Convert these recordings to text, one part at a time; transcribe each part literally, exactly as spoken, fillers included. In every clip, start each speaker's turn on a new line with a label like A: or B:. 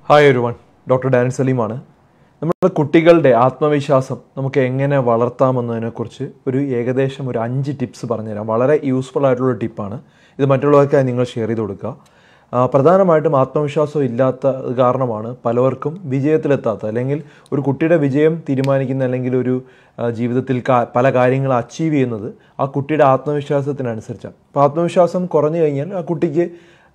A: Hi everyone, doctor Dan സലീമാണ്. നമ്മുടെ കുട്ടികളുടെ ആത്മവിശ്വാസം നമുക്ക് എങ്ങനെ വളർത്താമെന്നതിനെക്കുറിച്ച് ഒരു ഏകദേശം ഒരു അഞ്ച് ടിപ്സ് പറഞ്ഞുതരാം. വളരെ യൂസ്ഫുൾ ആയിട്ടുള്ള ടിപ്പാണ് ഇത്. മറ്റുള്ളവർക്കായി നിങ്ങൾ ഷെയർ ചെയ്ത് കൊടുക്കുക. പ്രധാനമായിട്ടും ആത്മവിശ്വാസം ഇല്ലാത്ത കാരണമാണ് പലവർക്കും വിജയത്തിലെത്താത്തത്. അല്ലെങ്കിൽ ഒരു കുട്ടിയുടെ വിജയം തീരുമാനിക്കുന്ന അല്ലെങ്കിൽ ഒരു ജീവിതത്തിൽ പല കാര്യങ്ങൾ അച്ചീവ് ചെയ്യുന്നത് ആ കുട്ടിയുടെ ആത്മവിശ്വാസത്തിനനുസരിച്ചാണ്. അപ്പോൾ ആത്മവിശ്വാസം കുറഞ്ഞു കഴിഞ്ഞാൽ ആ കുട്ടിക്ക്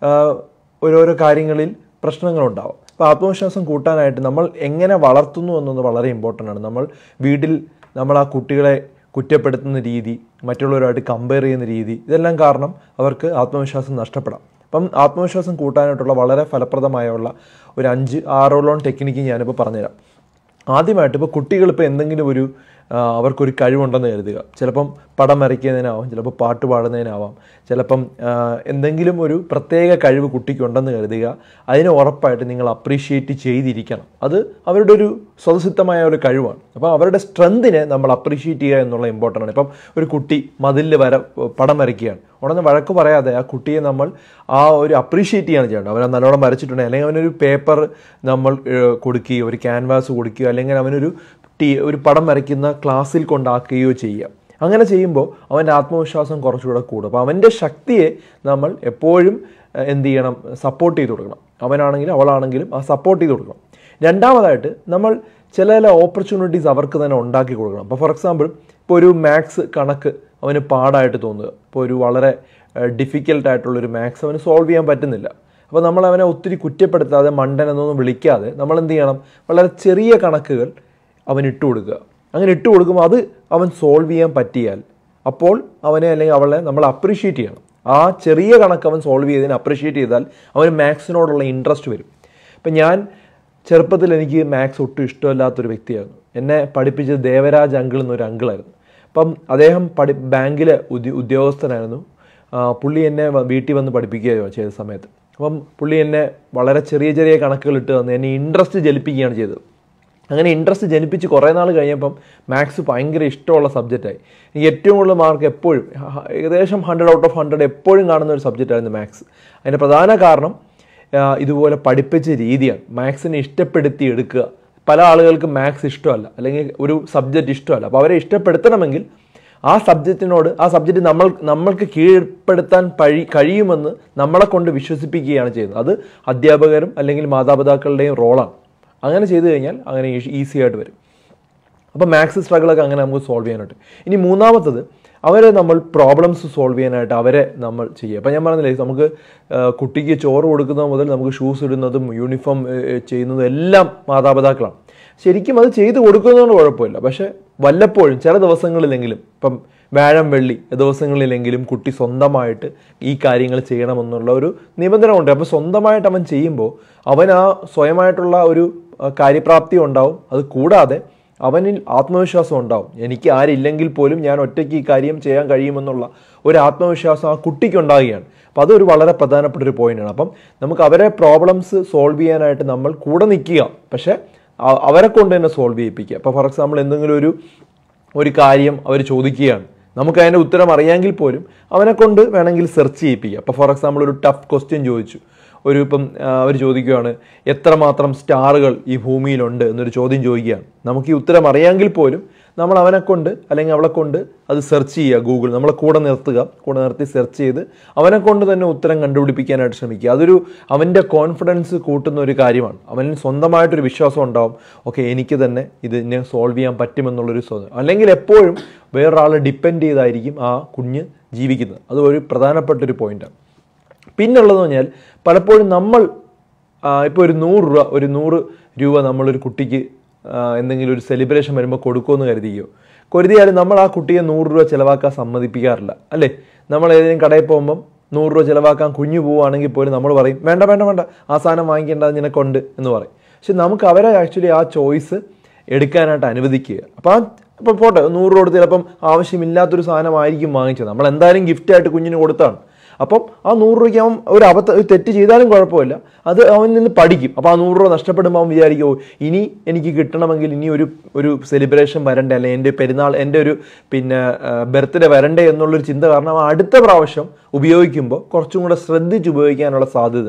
A: ഓരോരോ കാര്യങ്ങളിൽ പ്രശ്നങ്ങളുണ്ടാവും. അപ്പോൾ ആത്മവിശ്വാസം കൂട്ടാനായിട്ട് നമ്മൾ എങ്ങനെ വളർത്തുന്നു എന്നത് വളരെ ഇമ്പോർട്ടൻ്റ് ആണ്. നമ്മൾ വീട്ടിൽ നമ്മൾ ആ കുട്ടികളെ കുറ്റപ്പെടുത്തുന്ന രീതി, മറ്റുള്ളവരുമായിട്ട് കമ്പയർ ചെയ്യുന്ന രീതി, ഇതെല്ലാം കാരണം അവർക്ക് ആത്മവിശ്വാസം നഷ്ടപ്പെടാം. അപ്പം ആത്മവിശ്വാസം കൂട്ടാനായിട്ടുള്ള വളരെ ഫലപ്രദമായുള്ള ഒരു അഞ്ച് ആറോളം ടെക്നിക്ക് ഞാനിപ്പോൾ പറഞ്ഞുതരാം. ആദ്യമായിട്ട് ഇപ്പോൾ കുട്ടികളിപ്പോൾ എന്തെങ്കിലും ഒരു അവർക്കൊരു കഴിവുണ്ടെന്ന് കരുതുക. ചിലപ്പം പടം വരയ്ക്കുന്നതിനാവാം, ചിലപ്പോൾ പാട്ട് പാടുന്നതിനാവാം, ചിലപ്പം എന്തെങ്കിലും ഒരു പ്രത്യേക കഴിവ് കുട്ടിക്കുണ്ടെന്ന് കരുതുക. അതിനെ ഉറപ്പായിട്ട് നിങ്ങൾ അപ്രീഷിയേറ്റ് ചെയ്തിരിക്കണം. അത് അവരുടെ ഒരു സ്വതസിദ്ധമായ ഒരു കഴിവാണ്. അപ്പോൾ അവരുടെ സ്ട്രെങ്തിനെ നമ്മൾ അപ്രീഷിയേറ്റ് ചെയ്യുക എന്നുള്ള ഇമ്പോർട്ടൻ്റ് ആണ്. ഇപ്പം ഒരു കുട്ടി മതിലിൽ വര പടം വരയ്ക്കുകയാണ്, ഉടനെ വഴക്ക് പറയാതെ ആ കുട്ടിയെ നമ്മൾ ആ ഒരു അപ്രീഷിയേറ്റ് ചെയ്യാണ് ചെയ്യേണ്ടത്. അവനെ നല്ലോണം വരച്ചിട്ടുണ്ടെങ്കിൽ അല്ലെങ്കിൽ അവനൊരു പേപ്പർ നമ്മൾ കൊടുക്കുകയോ ഒരു ക്യാൻവാസ് കൊടുക്കുകയോ അല്ലെങ്കിൽ അവനൊരു ടീ ഒരു പടം വരയ്ക്കുന്ന ക്ലാസ്സിൽ കൊണ്ടാക്കുകയോ ചെയ്യുക. അങ്ങനെ ചെയ്യുമ്പോൾ അവൻ്റെ ആത്മവിശ്വാസം കുറച്ചുകൂടെ കൂടും. അപ്പോൾ അവൻ്റെ ശക്തിയെ നമ്മൾ എപ്പോഴും എന്ത് ചെയ്യണം, സപ്പോർട്ട് ചെയ്ത് കൊടുക്കണം. അവനാണെങ്കിലും അവളാണെങ്കിലും ആ സപ്പോർട്ട് ചെയ്ത് കൊടുക്കണം. രണ്ടാമതായിട്ട് നമ്മൾ ചില ചില ഓപ്പർച്യൂണിറ്റീസ് അവർക്ക് തന്നെ ഉണ്ടാക്കി കൊടുക്കണം. ഇപ്പോൾ ഫോർ എക്സാമ്പിൾ ഇപ്പോൾ ഒരു മാത്സ് കണക്ക് അവന് പാടായിട്ട് തോന്നുക, ഇപ്പോൾ ഒരു വളരെ ഡിഫിക്കൽട്ടായിട്ടുള്ളൊരു മാത്സ് അവന് സോൾവ് ചെയ്യാൻ പറ്റുന്നില്ല. അപ്പോൾ നമ്മൾ അവനെ ഒത്തിരി കുറ്റപ്പെടുത്താതെ മണ്ടൻ എന്നൊന്നും വിളിക്കാതെ നമ്മൾ എന്ത് ചെയ്യണം, വളരെ ചെറിയ കണക്കുകൾ അവൻ ഇട്ട് കൊടുക്കുക. അങ്ങനെ ഇട്ട് കൊടുക്കുമ്പോൾ അത് അവൻ സോൾവ് ചെയ്യാൻ പറ്റിയാൽ അപ്പോൾ അവനെ അല്ലെങ്കിൽ അവളെ നമ്മൾ അപ്രീഷിയേറ്റ് ചെയ്യണം. ആ ചെറിയ കണക്ക് അവൻ സോൾവ് ചെയ്തതിന് അപ്രീഷിയേറ്റ് ചെയ്താൽ അവന് മാത്സിനോടുള്ള ഇൻട്രസ്റ്റ് വരും. ഇപ്പം ഞാൻ ചെറുപ്പത്തിൽ എനിക്ക് മാത്സ് ഒട്ടും ഇഷ്ടമല്ലാത്തൊരു വ്യക്തിയായിരുന്നു. എന്നെ പഠിപ്പിച്ചത് ദേവരാജ് അങ്കിൾ എന്നൊരു അങ്കിളായിരുന്നു. അപ്പം അദ്ദേഹം പഠി ബാങ്കിലെ ഉദ്യോ ഉദ്യോഗസ്ഥനായിരുന്നു. പുള്ളി എന്നെ വീട്ടിൽ വന്ന് പഠിപ്പിക്കുകയോ ചെയ്ത സമയത്ത് അപ്പം പുള്ളി എന്നെ വളരെ ചെറിയ ചെറിയ കണക്കുകൾ ഇട്ട് തന്ന് എന്നെ ഇൻട്രസ്റ്റ് ജനിപ്പിക്കുകയാണ് ചെയ്തത്. അങ്ങനെ ഇൻട്രസ്റ്റ് ജനിപ്പിച്ച് കുറേ നാൾ കഴിഞ്ഞപ്പം മാത്സ് ഭയങ്കര ഇഷ്ടമുള്ള സബ്ജക്റ്റായി. എനിക്ക് ഏറ്റവും കൂടുതൽ മാർക്ക് എപ്പോഴും ഏകദേശം ഹൺഡ്രഡ് ഔട്ട് ഓഫ് ഹൺഡ്രഡ് എപ്പോഴും കാണുന്ന ഒരു സബ്ജക്റ്റായിരുന്നു മാത്സ്. അതിൻ്റെ പ്രധാന കാരണം ഇതുപോലെ പഠിപ്പിച്ച രീതിയാണ്. മാത്സിനെ ഇഷ്ടപ്പെടുത്തി എടുക്കുക. പല ആളുകൾക്ക് മാത്സ് ഇഷ്ടമല്ല, അല്ലെങ്കിൽ ഒരു സബ്ജക്റ്റ് ഇഷ്ടമല്ല. അപ്പോൾ അവരെ ഇഷ്ടപ്പെടുത്തണമെങ്കിൽ ആ സബ്ജക്റ്റിനോട് ആ സബ്ജക്റ്റ് നമ്മൾ നമ്മൾക്ക് കീഴ്പ്പെടുത്താൻ കഴി കഴിയുമെന്ന് നമ്മളെ കൊണ്ട് വിശ്വസിപ്പിക്കുകയാണ് ചെയ്യുന്നത്. അത് അധ്യാപകരും അല്ലെങ്കിൽ മാതാപിതാക്കളുടെയും റോളാണ്. അങ്ങനെ ചെയ്തു കഴിഞ്ഞാൽ അങ്ങനെ ഈസി ആയിട്ട് വരും. അപ്പോൾ മാത്സ് സ്ട്രഗിളൊക്കെ അങ്ങനെ നമുക്ക് സോൾവ് ചെയ്യാനായിട്ട്. ഇനി മൂന്നാമത്തത്, അവരെ നമ്മൾ പ്രോബ്ലംസ് സോൾവ് ചെയ്യാനായിട്ട് അവരെ നമ്മൾ ചെയ്യുക. അപ്പോൾ ഞാൻ പറഞ്ഞില്ലേ, നമുക്ക് കുട്ടിക്ക് ചോറ് കൊടുക്കുന്നത് മുതൽ നമുക്ക് ഷൂസ് ഇടുന്നതും യൂണിഫോം ചെയ്യുന്നതും എല്ലാം മാതാപിതാക്കളാണ്. ശരിക്കും അത് ചെയ്ത് കൊടുക്കുന്നതുകൊണ്ട് കുഴപ്പമില്ല. പക്ഷേ വല്ലപ്പോഴും ചില ദിവസങ്ങളിലെങ്കിലും, ഇപ്പം വ്യാഴം വെള്ളി ദിവസങ്ങളിലെങ്കിലും കുട്ടി സ്വന്തമായിട്ട് ഈ കാര്യങ്ങൾ ചെയ്യണമെന്നുള്ള ഒരു നിബന്ധന ഉണ്ട്. അപ്പോൾ സ്വന്തമായിട്ട് അവൻ ചെയ്യുമ്പോൾ അവൻ ആ സ്വയമായിട്ടുള്ള ഒരു കാര്യപ്രാപ്തി ഉണ്ടാവും. അത് കൂടാതെ അവനിൽ ആത്മവിശ്വാസം ഉണ്ടാവും. എനിക്ക് ആരില്ലെങ്കിൽ പോലും ഞാൻ ഒറ്റയ്ക്ക് ഈ കാര്യം ചെയ്യാൻ കഴിയുമെന്നുള്ള ഒരു ആത്മവിശ്വാസം ആ കുട്ടിക്ക് ഉണ്ടാകുകയാണ്. അപ്പോൾ അതൊരു വളരെ പ്രധാനപ്പെട്ട ഒരു പോയിൻ്റാണ്. അപ്പം നമുക്ക് അവരെ പ്രോബ്ലംസ് സോൾവ് ചെയ്യാനായിട്ട് നമ്മൾ കൂടെ നിൽക്കുക, പക്ഷേ അവരെ കൊണ്ട് തന്നെ സോൾവ് ചെയ്യിപ്പിക്കുക. അപ്പോൾ ഫോർ എക്സാമ്പിൾ എന്തെങ്കിലും ഒരു ഒരു കാര്യം അവർ ചോദിക്കുകയാണ്, നമുക്ക് അതിൻ്റെ ഉത്തരം അറിയാമെങ്കിൽ പോലും അവനെ കൊണ്ട് വേണമെങ്കിൽ സെർച്ച് ചെയ്യിപ്പിക്കുക. അപ്പോൾ ഫോർ എക്സാമ്പിൾ ഒരു ടഫ് ക്വസ്റ്റ്യൻ ചോദിച്ചു, ഒരു ഇപ്പം അവർ ചോദിക്കുകയാണ് എത്രമാത്രം സ്റ്റാറുകൾ ഈ ഭൂമിയിലുണ്ട് എന്നൊരു ചോദ്യം ചോദിക്കുകയാണ്. നമുക്ക് ഈ ഉത്തരം അറിയാമെങ്കിൽ പോലും നമ്മൾ അവനെ കൊണ്ട് അല്ലെങ്കിൽ അവളെ കൊണ്ട് അത് സെർച്ച് ചെയ്യുക. ഗൂഗിൾ നമ്മളെ കൂടെ നിർത്തുക, കൂടെ നിർത്തി സെർച്ച് ചെയ്ത് അവനെ കൊണ്ട് തന്നെ ഉത്തരം കണ്ടുപിടിപ്പിക്കാനായിട്ട് ശ്രമിക്കുക. അതൊരു അവൻ്റെ കോൺഫിഡൻസ് കൂട്ടുന്ന ഒരു കാര്യമാണ്. അവന് സ്വന്തമായിട്ടൊരു വിശ്വാസം ഉണ്ടാവും, ഓക്കെ എനിക്ക് തന്നെ ഇതിനെ സോൾവ് ചെയ്യാൻ പറ്റുമെന്നുള്ളൊരു സ്വന്തം. അല്ലെങ്കിൽ എപ്പോഴും വേറൊരാളെ ഡിപ്പെൻഡ് ചെയ്തായിരിക്കും ആ കുഞ്ഞ് ജീവിക്കുന്നത്. അത് ഒരു പ്രധാനപ്പെട്ടൊരു പോയിൻ്റാണ്. പിന്നുള്ളതെന്ന് പറഞ്ഞാൽ പലപ്പോഴും നമ്മൾ ഇപ്പോൾ ഒരു നൂറ് രൂപ ഒരു നൂറ് രൂപ നമ്മളൊരു കുട്ടിക്ക് എന്തെങ്കിലും ഒരു സെലിബ്രേഷൻ വരുമ്പോൾ കൊടുക്കുമെന്ന് കരുതിയോ കരുതിയാലും നമ്മൾ ആ കുട്ടിയെ നൂറ് രൂപ ചിലവാക്കാൻ സമ്മതിപ്പിക്കാറില്ല, അല്ലേ? നമ്മൾ ഏതെങ്കിലും കടയിൽ പോകുമ്പം നൂറ് രൂപ ചിലവാക്കാൻ കുഞ്ഞു പോവുകയാണെങ്കിൽ പോലും നമ്മൾ പറയും വേണ്ട വേണ്ട വേണ്ട ആ സാധനം വാങ്ങിക്കേണ്ടത് നിനക്കുണ്ട് എന്ന് പറയും. പക്ഷെ നമുക്ക് അവരെ ആക്ച്വലി ആ ചോയ്സ് എടുക്കാനായിട്ട് അനുവദിക്കുക. അപ്പോൾ ആ ഇപ്പോൾ പോട്ടെ നൂറ് രൂപ കൊടുത്ത് ചിലപ്പം ആവശ്യമില്ലാത്തൊരു സാധനമായിരിക്കും വാങ്ങിച്ചത്, നമ്മൾ എന്തായാലും ഗിഫ്റ്റായിട്ട് കുഞ്ഞിന് കൊടുത്താണ്. അപ്പം ആ നൂറ് രൂപയ്ക്ക് അവൻ ഒരു അബദ്ധ ഒരു തെറ്റ് ചെയ്താലും കുഴപ്പമില്ല, അത് അവൻ നിന്ന് പഠിക്കും. അപ്പോൾ ആ നൂറ് രൂപ നഷ്ടപ്പെടുമ്പോൾ അവൻ വിചാരിക്കുമോ ഇനി എനിക്ക് കിട്ടണമെങ്കിൽ ഇനി ഒരു ഒരു സെലിബ്രേഷൻ വരണ്ടേ, അല്ലെങ്കിൽ എൻ്റെ പെരുന്നാൾ എൻ്റെ ഒരു പിന്നെ ബർത്ത്ഡേ വരണ്ടേ എന്നുള്ളൊരു ചിന്ത കാരണം അടുത്ത പ്രാവശ്യം ഉപയോഗിക്കുമ്പോൾ കുറച്ചും കൂടെ ശ്രദ്ധിച്ച് ഉപയോഗിക്കാനുള്ള സാധ്യതയുണ്ട്.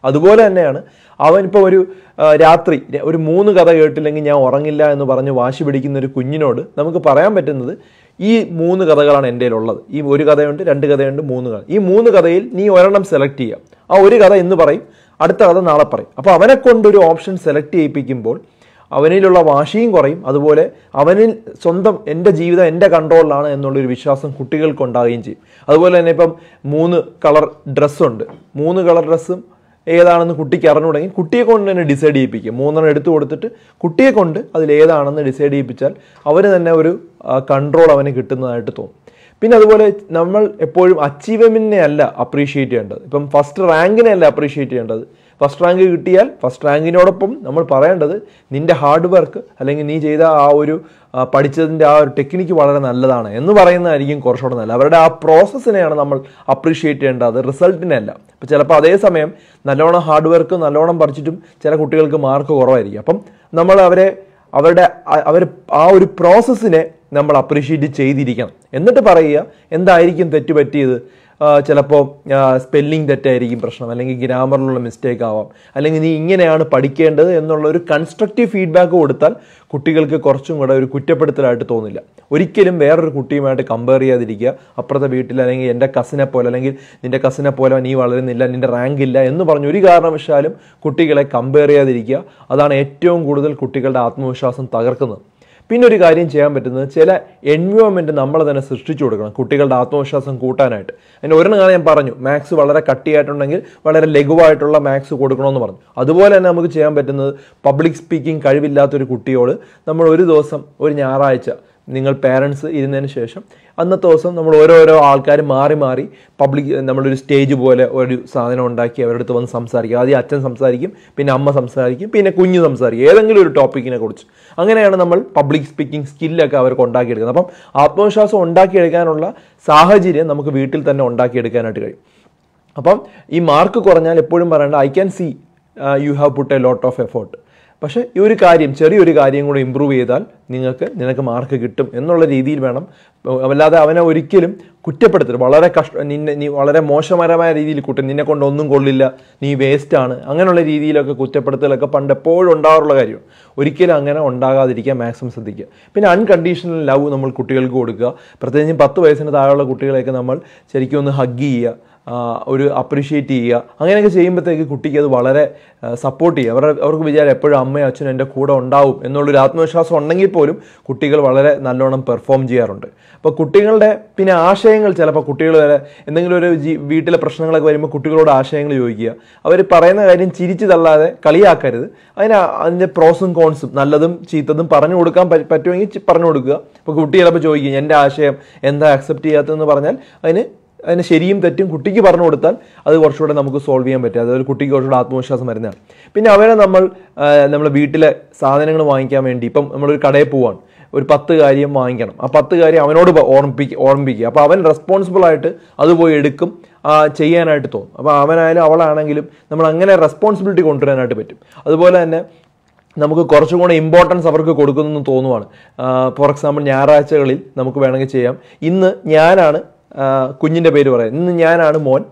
A: അതുപോലെ തന്നെയാണ് അവൻ ഇപ്പോൾ ഒരു രാത്രി ഒരു മൂന്ന് കഥ കേട്ടില്ലെങ്കിൽ ഞാൻ ഉറങ്ങില്ല എന്ന് പറഞ്ഞ് വാശി പിടിക്കുന്ന ഒരു കുഞ്ഞിനോട് നമുക്ക് പറയാൻ പറ്റുന്നത് ഈ മൂന്ന് കഥകളാണ് എൻ്റെ കയ്യിലുള്ളത്. ഈ ഒരു കഥയുണ്ട്, രണ്ട് കഥയുണ്ട്, മൂന്ന് കഥ. ഈ മൂന്ന് കഥയിൽ നീ ഒരെണ്ണം സെലക്ട് ചെയ്യാം. ആ ഒരു കഥ ഇന്ന് പറയും, അടുത്ത കഥ നാളെ പറയും. അപ്പോൾ അവനെ കൊണ്ടൊരു ഓപ്ഷൻ സെലക്ട് ചെയ്യിപ്പിക്കുമ്പോൾ അവനിലുള്ള വാശിയും കുറയും. അതുപോലെ അവനിൽ സ്വന്തം എൻ്റെ ജീവിതം എൻ്റെ കൺട്രോളിലാണ് എന്നുള്ളൊരു വിശ്വാസം കുട്ടികൾക്ക് ഉണ്ടാവുകയും ചെയ്യും. അതുപോലെ തന്നെ ഇപ്പം മൂന്ന് കളർ ഡ്രസ്സുണ്ട്, മൂന്ന് കളർ ഡ്രസ്സും ഏതാണെന്ന് കുട്ടിക്ക് അറിഞ്ഞുകൂടെങ്കിൽ കുട്ടിയെ കൊണ്ട് തന്നെ ഡിസൈഡ് ചെയ്യിപ്പിക്കും. മൂന്നെണ്ണം എടുത്തു കൊടുത്തിട്ട് കുട്ടിയെ കൊണ്ട് അതിലേതാണെന്ന് ഡിസൈഡ് ചെയ്യിപ്പിച്ചാൽ അവന് തന്നെ ഒരു കൺട്രോൾ അവന് കിട്ടുന്നതായിട്ട് തോന്നും. പിന്നെ അതുപോലെ നമ്മൾ എപ്പോഴും അച്ചീവ്മെൻറ്റിനെ അല്ല അപ്രീഷിയേറ്റ് ചെയ്യേണ്ടത്. ഇപ്പം ഫസ്റ്റ് റാങ്കിനെ അല്ല അപ്രീഷിയേറ്റ് ചെയ്യേണ്ടത്. ഫസ്റ്റ് റാങ്ക് കിട്ടിയാൽ ഫസ്റ്റ് റാങ്കിനോടൊപ്പം നമ്മൾ പറയേണ്ടത് നിൻ്റെ ഹാർഡ് വർക്ക് അല്ലെങ്കിൽ നീ ചെയ്ത ആ ഒരു പഠിച്ചതിൻ്റെ ആ ഒരു ടെക്നിക്ക് വളരെ നല്ലതാണ് എന്ന് പറയുന്നതായിരിക്കും കുറച്ചുകൂടെ നല്ല. അവരുടെ ആ പ്രോസസ്സിനെയാണ് നമ്മൾ അപ്രീഷിയേറ്റ് ചെയ്യേണ്ടത്, റിസൾട്ടിനെ അല്ല. അപ്പോൾ ചിലപ്പോൾ അതേസമയം നല്ലോണം ഹാർഡ് വർക്ക് നല്ലോണം പഠിച്ചിട്ടും ചില കുട്ടികൾക്ക് മാർക്ക് കുറവായിരിക്കും. അപ്പം നമ്മൾ അവരെ അവരുടെ അവർ ആ ഒരു പ്രോസസ്സിനെ നമ്മൾ അപ്രീഷിയേറ്റ് ചെയ്തിരിക്കണം. എന്നിട്ട് പറയുക എന്തായിരിക്കും തെറ്റ് പറ്റിയത്. ചിലപ്പോൾ സ്പെല്ലിംഗ് തെറ്റായിരിക്കും പ്രശ്നം, അല്ലെങ്കിൽ ഗ്രാമറിലുള്ള മിസ്റ്റേക്ക് ആവാം, അല്ലെങ്കിൽ നീ ഇങ്ങനെയാണ് പഠിക്കേണ്ടത് എന്നുള്ള ഒരു കൺസ്ട്രക്റ്റീവ് ഫീഡ്ബാക്ക് കൊടുത്താൽ കുട്ടികൾക്ക് കുറച്ചും കൂടെ ഒരു കുറ്റപ്പെടുത്തലായിട്ട് തോന്നില്ല. ഒരിക്കലും വേറൊരു കുട്ടിയുമായിട്ട് കമ്പയർ ചെയ്യാതിരിക്കുക. അപ്പുറത്തെ വീട്ടിൽ അല്ലെങ്കിൽ എൻ്റെ കസിനെ പോലെ അല്ലെങ്കിൽ നിൻ്റെ കസിനെ പോലെ നീ വളരുന്നില്ല, നിൻ്റെ റാങ്ക് ഇല്ല എന്ന് പറഞ്ഞ് ഒരു കാരണവശാലും കുട്ടികളെ കമ്പയർ ചെയ്യാതിരിക്കുക. അതാണ് ഏറ്റവും കൂടുതൽ കുട്ടികളുടെ ആത്മവിശ്വാസം തകർക്കുന്നത്. പിന്നെ ഒരു കാര്യം ചെയ്യാൻ പറ്റുന്നത് ചില എൻവയോൺമെൻറ്റ് നമ്മൾ തന്നെ സൃഷ്ടിച്ചു കൊടുക്കണം കുട്ടികളുടെ ആത്മവിശ്വാസം കൂട്ടാനായിട്ട്. അതിൻ്റെ ഒരെണ്ണം കാര്യം ഞാൻ പറഞ്ഞു, മാത്സ് വളരെ കട്ടിയായിട്ടുണ്ടെങ്കിൽ വളരെ ലഘുവായിട്ടുള്ള മാത്സ് കൊടുക്കണമെന്ന് പറഞ്ഞു. അതുപോലെ തന്നെ നമുക്ക് ചെയ്യാൻ പറ്റുന്നത് പബ്ലിക് സ്പീക്കിംഗ് കഴിവില്ലാത്തൊരു കുട്ടിയോട് നമ്മൾ ഒരു ദിവസം ഒരു ഞായറാഴ്ച നിങ്ങൾ പേരൻസ് ഇരുന്നതിന് ശേഷം അന്നത്തെ ദിവസം നമ്മൾ ഓരോരോ ആൾക്കാർ മാറി മാറി പബ്ലിക് നമ്മളൊരു സ്റ്റേജ് പോലെ ഒരു സാധനം ഉണ്ടാക്കി അവരുടെ അടുത്ത് വന്ന് സംസാരിക്കുക. ആദ്യം അച്ഛൻ സംസാരിക്കും, പിന്നെ അമ്മ സംസാരിക്കും, പിന്നെ കുഞ്ഞ് സംസാരിക്കും, ഏതെങ്കിലും ഒരു ടോപ്പിക്കിനെ കുറിച്ച്. അങ്ങനെയാണ് നമ്മൾ പബ്ലിക് സ്പീക്കിംഗ് സ്കില്ലൊക്കെ അവർക്ക് ഉണ്ടാക്കിയെടുക്കുന്നത്. അപ്പം ആത്മവിശ്വാസം ഉണ്ടാക്കിയെടുക്കാനുള്ള സാഹചര്യം നമുക്ക് വീട്ടിൽ തന്നെ ഉണ്ടാക്കിയെടുക്കാനായിട്ട് കഴിയും. അപ്പം ഈ മാർക്ക് കുറഞ്ഞാൽ എപ്പോഴും പറയേണ്ട I can see you have put a lot of effort. പക്ഷേ ഈ ഒരു കാര്യം ചെറിയൊരു കാര്യം കൂടെ ഇമ്പ്രൂവ് ചെയ്താൽ നിങ്ങൾക്ക് നിനക്ക് മാർക്ക് കിട്ടും എന്നുള്ള രീതിയിൽ വേണം. അല്ലാതെ അവനെ ഒരിക്കലും കുറ്റപ്പെടുത്തരുത്. വളരെ കഷ്ട നിന്നെ നീ വളരെ മോശപരമായ രീതിയിൽ കുറ്റം, നിന്നെ കൊണ്ട് ഒന്നും കൊള്ളില്ല, നീ വേസ്റ്റാണ്, അങ്ങനെയുള്ള രീതിയിലൊക്കെ കുറ്റപ്പെടുത്തലൊക്കെ പണ്ട് എപ്പോഴും ഉണ്ടാകാറുള്ള കാര്യമാണ്. ഒരിക്കലും അങ്ങനെ ഉണ്ടാകാതിരിക്കാൻ മാക്സിമം ശ്രദ്ധിക്കുക. പിന്നെ അൺകണ്ടീഷണൽ ലവ് നമ്മൾ കുട്ടികൾക്ക് കൊടുക്കുക. പ്രത്യേകിച്ചും പത്ത് വയസ്സിന് താഴെയുള്ള കുട്ടികളെയൊക്കെ നമ്മൾ ശരിക്കും ഒന്ന് ഹഗ് ചെയ്യുക, ഒരു അപ്രീഷിയേറ്റ് ചെയ്യുക. അങ്ങനെയൊക്കെ ചെയ്യുമ്പോഴത്തേക്ക് കുട്ടിക്ക് അത് വളരെ സപ്പോർട്ട് ചെയ്യുക. അവരുടെ അവർക്ക് വിചാരം എപ്പോഴും അമ്മയും അച്ഛനും എൻ്റെ കൂടെ ഉണ്ടാവും എന്നുള്ളൊരു ആത്മവിശ്വാസം ഉണ്ടെങ്കിൽ പോലും കുട്ടികൾ വളരെ നല്ലോണം പെർഫോം ചെയ്യാറുണ്ട്. അപ്പോൾ കുട്ടികളുടെ പിന്നെ ആശയങ്ങൾ ചിലപ്പോൾ കുട്ടികൾ വരെ എന്തെങ്കിലും ഒരു ജീ വീട്ടിലെ പ്രശ്നങ്ങളൊക്കെ വരുമ്പോൾ കുട്ടികളോട് ആശയങ്ങൾ ചോദിക്കുക. അവർ പറയുന്ന കാര്യം ചിരിച്ചു തള്ളാതെ കളിയാക്കരുത്. അതിന് അതിൻ്റെ പ്രോസും കോൺസും നല്ലതും ചീത്തതും പറഞ്ഞു കൊടുക്കാൻ പറ്റുമെങ്കിൽ പറഞ്ഞു കൊടുക്കുക. ഇപ്പോൾ കുട്ടി ചിലപ്പോൾ ചോദിക്കും എൻ്റെ ആശയം എന്താ അക്സെപ്റ്റ് ചെയ്യാത്തതെന്ന് പറഞ്ഞാൽ അതിന് അതിന് ശരിയും തെറ്റും കുട്ടിക്ക് പറഞ്ഞു കൊടുത്താൽ അത് കുറച്ചുകൂടെ നമുക്ക് സോൾവ് ചെയ്യാൻ പറ്റും. അതൊരു കുട്ടിക്ക് കുറച്ചുകൂടെ ആത്മവിശ്വാസം വരുന്നതാണ്. പിന്നെ അവരെ നമ്മൾ നമ്മൾ വീട്ടിലെ സാധനങ്ങൾ വാങ്ങിക്കാൻ വേണ്ടി ഇപ്പം നമ്മളൊരു കടയിൽ പോവാണ്, ഒരു പത്ത് കാര്യം വാങ്ങിക്കണം. ആ പത്ത് കാര്യം അവനോട് ഓർമ്മിപ്പിക്കുക ഓർമ്മിപ്പിക്കുക അപ്പോൾ അവൻ റെസ്പോൺസിബിൾ ആയിട്ട് അത് പോയി എടുക്കും, ചെയ്യാനായിട്ട് തോന്നും. അപ്പോൾ അവനായാലും അവളാണെങ്കിലും നമ്മൾ അങ്ങനെ റെസ്പോൺസിബിലിറ്റി കൊണ്ടുവരാനായിട്ട് പറ്റും. അതുപോലെ തന്നെ നമുക്ക് കുറച്ചും കൂടെ ഇമ്പോർട്ടൻസ് അവർക്ക് കൊടുക്കുന്നെന്ന് തോന്നുവാണ്. ഫോർ എക്സാമ്പിൾ ഞായറാഴ്ചകളിൽ നമുക്ക് വേണമെങ്കിൽ ചെയ്യാം, ഇന്ന് ഞാനാണ് കുഞ്ഞിൻ്റെ പേര് പറയാം, ഇന്ന് ഞാനാണ് മോൻ,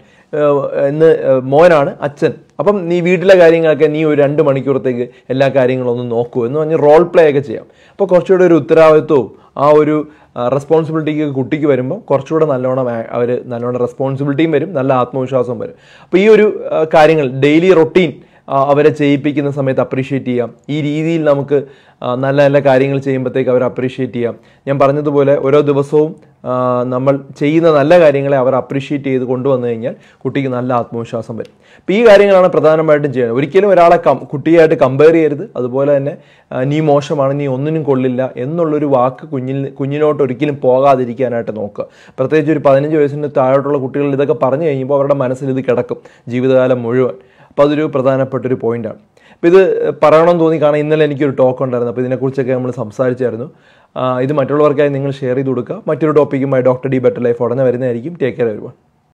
A: ഇന്ന് മോനാണ് അച്ഛൻ. അപ്പം നീ വീട്ടിലെ കാര്യങ്ങളൊക്കെ നീ ഒരു രണ്ട് മണിക്കൂറത്തേക്ക് എല്ലാ കാര്യങ്ങളും ഒന്ന് നോക്കൂ എന്ന് പറഞ്ഞ് റോൾ പ്ലേ ഒക്കെ ചെയ്യാം. അപ്പോൾ കുറച്ചുകൂടെ ഒരു ഉത്തരവാദിത്വവും ആ ഒരു റെസ്പോൺസിബിലിറ്റിക്ക് കുട്ടിക്ക് വരുമ്പോൾ കുറച്ചുകൂടെ നല്ലോണം അവർ നല്ലോണം റെസ്പോൺസിബിലിറ്റിയും വരും, നല്ല ആത്മവിശ്വാസവും വരും. അപ്പോൾ ഈ ഒരു കാര്യങ്ങൾ ഡെയിലി റൊട്ടീൻ അവരെ ചെയ്യിപ്പിക്കുന്ന സമയത്ത് അപ്രീഷിയേറ്റ് ചെയ്യാം. ഈ രീതിയിൽ നമുക്ക് നല്ല നല്ല കാര്യങ്ങൾ ചെയ്യുമ്പോഴത്തേക്ക് അവർ അപ്രീഷിയേറ്റ് ചെയ്യാം. ഞാൻ പറഞ്ഞതുപോലെ ഓരോ ദിവസവും നമ്മൾ ചെയ്യുന്ന നല്ല കാര്യങ്ങളെ അവർ അപ്രീഷിയേറ്റ് ചെയ്ത് കൊണ്ടുവന്നു കഴിഞ്ഞാൽ കുട്ടിക്ക് നല്ല ആത്മവിശ്വാസം വരും. അപ്പോൾ ഈ കാര്യങ്ങളാണ് പ്രധാനമായിട്ടും ചെയ്യുന്നത്. ഒരിക്കലും ഒരാളെ കം കുട്ടിയായിട്ട് കമ്പയർ ചെയ്യരുത്. അതുപോലെ തന്നെ നീ മോശമാണ്, നീ ഒന്നിനും കൊള്ളില്ല എന്നുള്ളൊരു വാക്ക് കുഞ്ഞിൽ കുഞ്ഞിനോട്ട് ഒരിക്കലും പോകാതിരിക്കാനായിട്ട് നോക്കുക. പ്രത്യേകിച്ച് ഒരു പതിനഞ്ച് വയസ്സിന് താഴോട്ടുള്ള കുട്ടികൾ ഇതൊക്കെ പറഞ്ഞു കഴിയുമ്പോൾ അവരുടെ മനസ്സിൽ ഇത് കിടക്കും ജീവിതകാലം മുഴുവൻ. അപ്പോൾ അതൊരു പ്രധാനപ്പെട്ടൊരു പോയിൻ്റാണ്. അപ്പോൾ ഇത് പറയണമെന്ന് തോന്നി, കാരണം ഇന്നലെ എനിക്കൊരു ടോക്ക് ഉണ്ടായിരുന്നു. അപ്പോൾ ഇതിനെക്കുറിച്ചൊക്കെ നമ്മൾ സംസാരിച്ചായിരുന്നു. ഇത് മറ്റുള്ളവർക്കായി നിങ്ങൾ ഷെയർ ചെയ്ത് കൊടുക്കുക. മറ്റൊരു ടോപ്പിക്കുമായി ഡോക്ടർ ഡി ബെറ്റർ ലൈഫ് ഉടനെ വരുന്നതായിരിക്കും. Take care everyone.